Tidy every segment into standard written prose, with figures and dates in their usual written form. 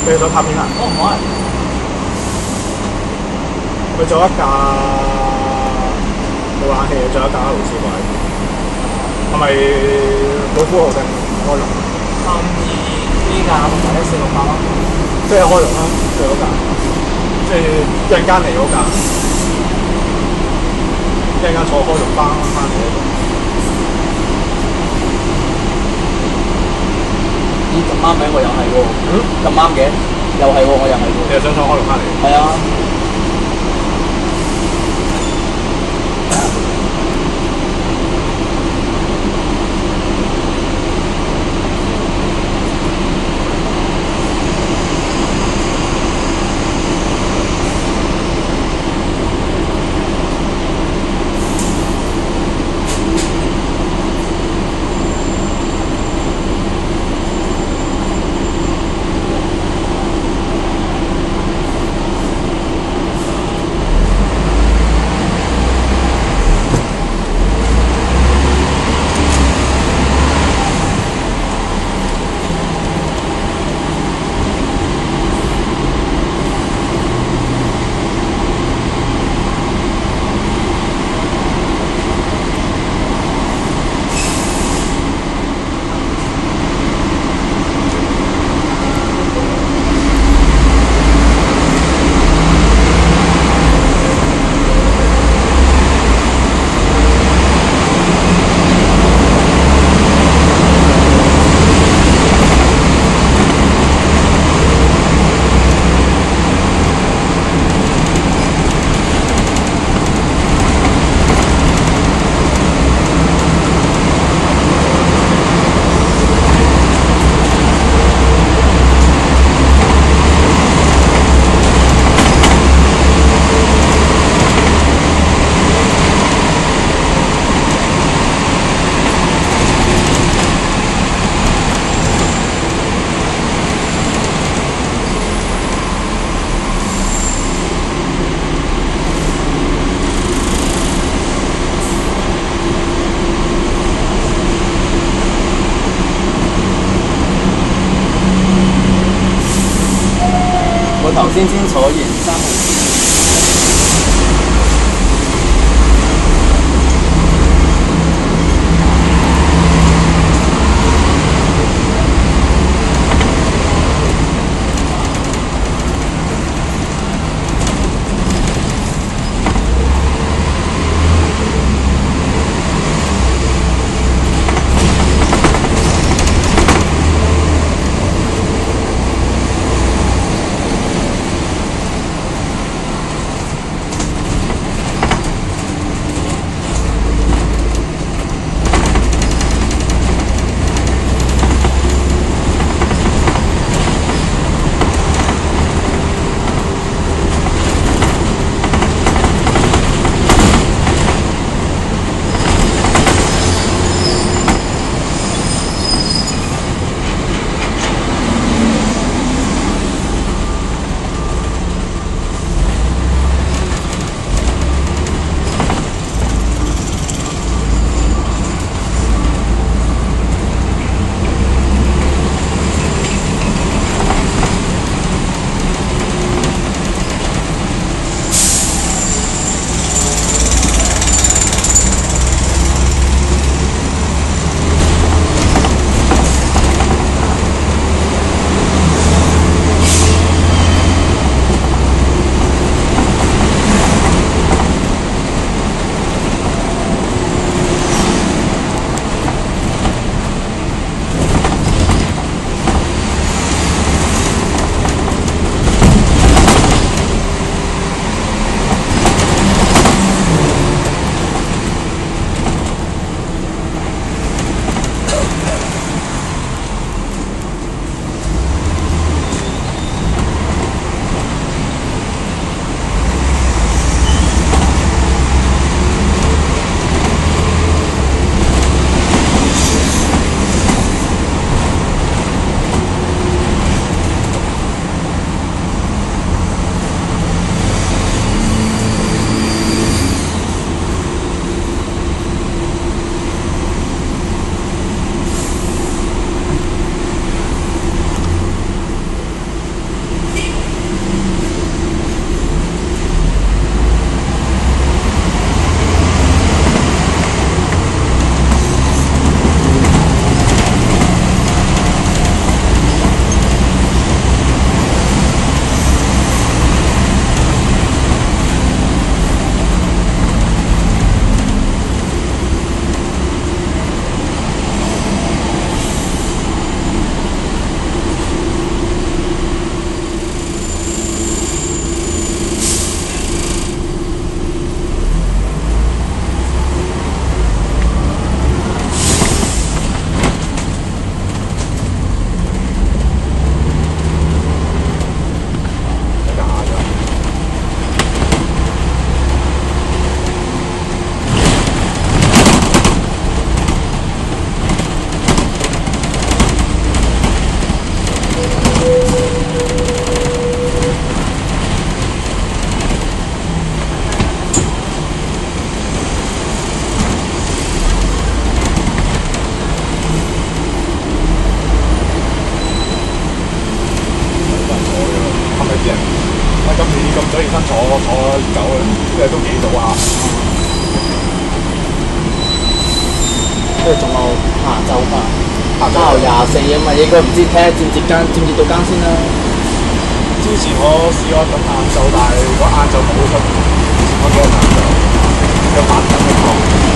你想拍邊啊？ 我唔可能。 佢做一架冇冷氣嘅，做一架勞斯貴，係咪老夫號定開容 322呢架同埋14600咯。 即係開容啦，最嗰架，即係一陣間嚟嗰架，一陣間坐開容翻嚟嗰度。 咦，咁啱嘅，我又係喎。咁啱嘅，又係喎，我又係喎。 你又想坐開容翻嚟？ 係啊。頭先坐完3號。 咗熱身坐久啦，即係都幾早啊。 跟住仲有下晝嘛， 下晝 24啊嘛，應該唔知睇下接唔接到更先啦。 之前我試過等晏晝，但係如果晏晝冇出，我幾日晏晝有8等一個。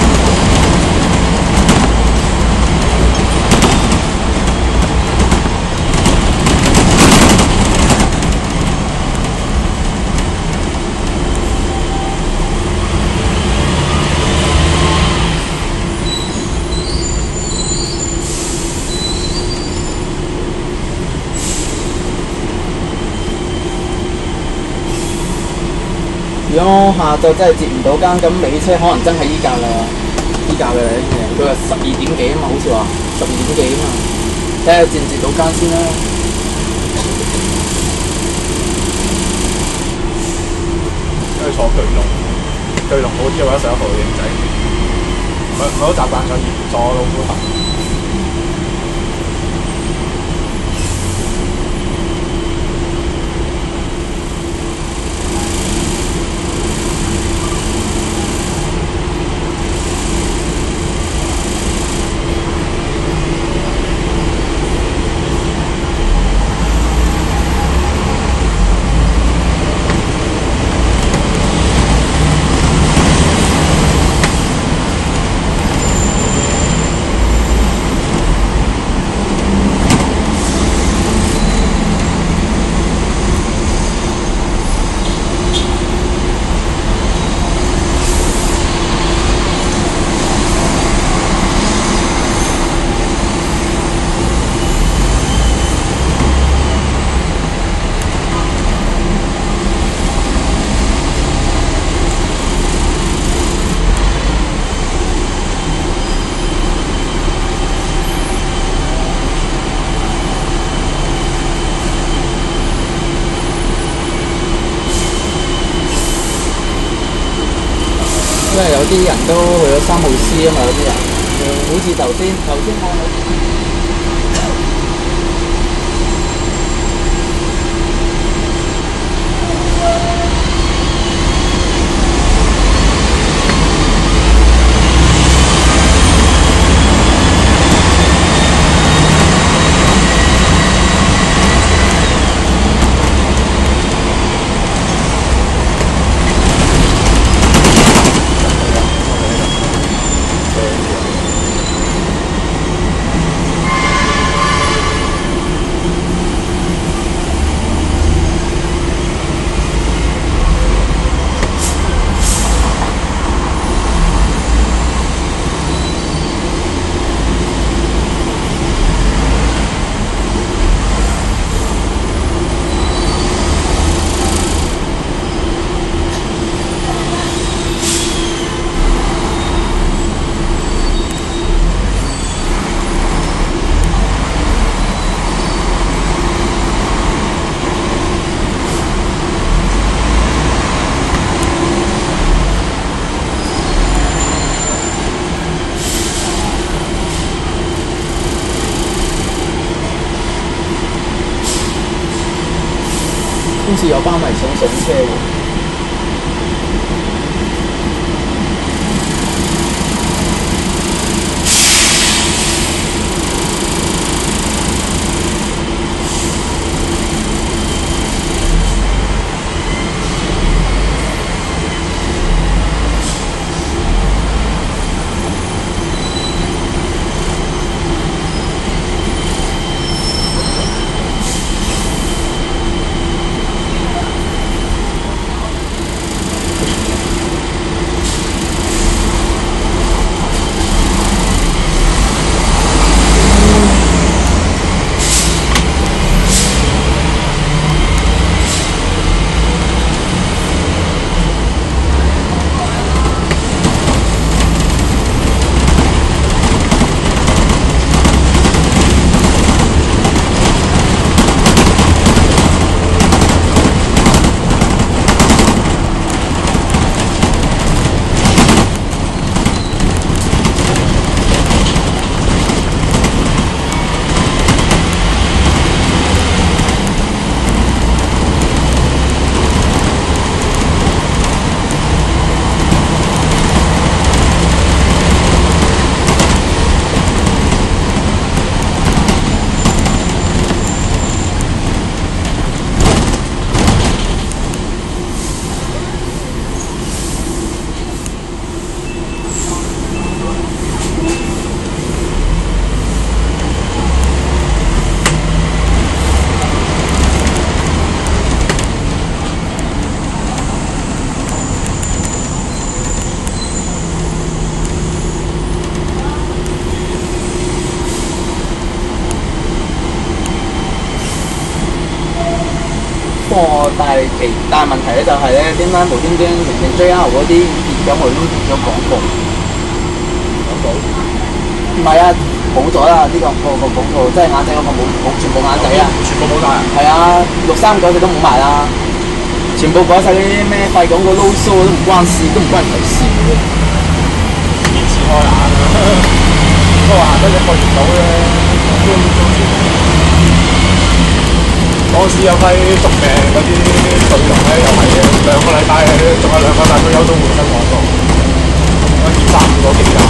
如果下晝真係接唔到更，咁尾車可能真係依架啦，依架嘅佢話12點幾啊嘛，好似話12點幾啊嘛，睇下接唔接到更先啦。 跟住坐巨龍好啲嘅話，11號型仔，我都習慣咗坐老虎頭。 因為有啲人都去咗3號 C 啊嘛，有啲人，好似頭先我。好似有班迷想上車喎。 不過但係問題咧就係咧，點解無端端明明 JR 嗰啲熱咁我都變咗廣告？ 廣告唔係啊，冇咗啦！呢個廣告，即係眼仔嗰個冇全部眼仔啊！ 全部冇晒啊！ 係啊，639都冇埋啦，全部改晒嗰啲咩廢廣告撈須都唔關事，都唔關人哋事嘅。 電視開眼啊！不過行得1個月到咧，嗰時有批續命嗰啲隊龍咧，又係2個禮拜，仲有2個禮拜退休都換新廣告，1、2、3、5個幾架。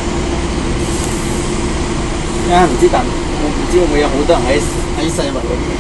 唔知會唔會有好多人喺世運嗰邊。